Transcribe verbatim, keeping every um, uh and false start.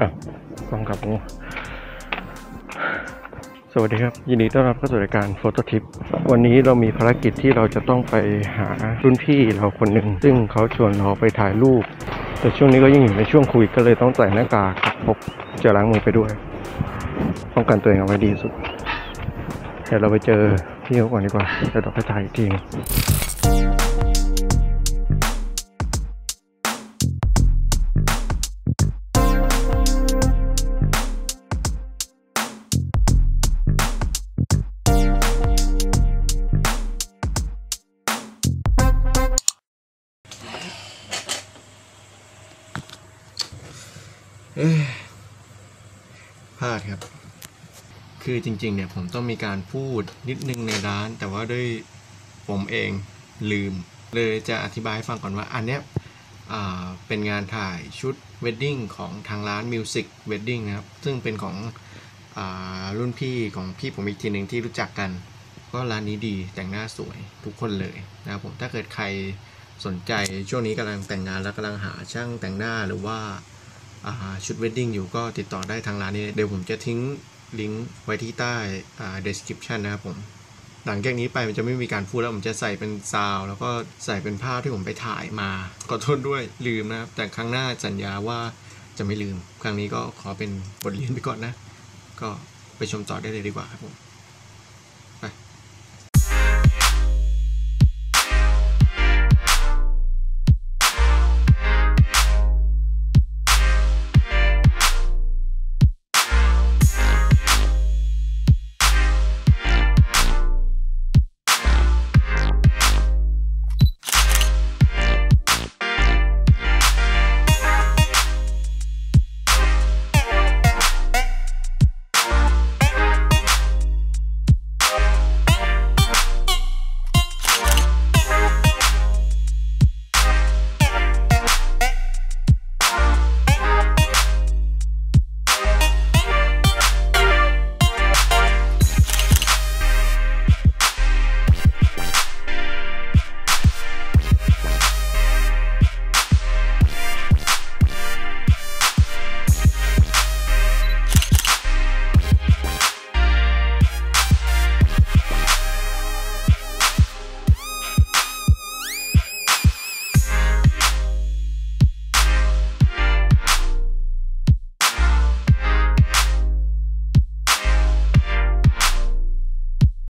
อ่ะต้องกับงูสวัสดีครับยินดีต้อนรับเข้าสู่รายการโฟโต้ทิปวันนี้เรามีภารกิจที่เราจะต้องไปหารุ่นพี่เราคนหนึ่งซึ่งเขาชวนเราไปถ่ายรูปแต่ช่วงนี้ก็ยังอยู่ในช่วงโควิดก็เลยต้องใส่หน้ากากพกเจลล้างมือไปด้วยป้องกันตัวเองเอาไว้ดีสุดเดี๋ยวเราไปเจอพี่เขาก่อนดีกว่าเดี๋ยวเราไปถ่ายอีกทีพลาดครับคือจริงๆเนี่ยผมต้องมีการพูดนิดนึงในร้านแต่ว่าด้วยผมเองลืมเลยจะอธิบายให้ฟังก่อนว่าอันเนี้ยเป็นงานถ่ายชุดเวดดิ้งของทางร้าน Music Wedding นะครับซึ่งเป็นของรุ่นพี่ของพี่ผมอีกทีหนึ่งที่รู้จักกันก็ร้านนี้ดีแต่งหน้าสวยทุกคนเลยนะครับผมถ้าเกิดใครสนใจช่วงนี้กำลังแต่งงานแล้วกำลังหาช่างแต่งหน้าหรือว่าชุดเวดดิ้งอยู่ก็ติดต่อได้ทางร้านนี้เดี๋ยวผมจะทิ้งลิงก์ไว้ที่ใต้ description นะครับผมหลังจากนี้ไปมันจะไม่มีการพูดแล้วผมจะใส่เป็นซาวแล้วก็ใส่เป็นภาพที่ผมไปถ่ายมาขอโทษด้วยลืมนะครับแต่ครั้งหน้าสัญญาว่าจะไม่ลืมครั้งนี้ก็ขอเป็นบทเรียนไปก่อนนะก็ไปชมต่อได้เลยดีกว่าครับผม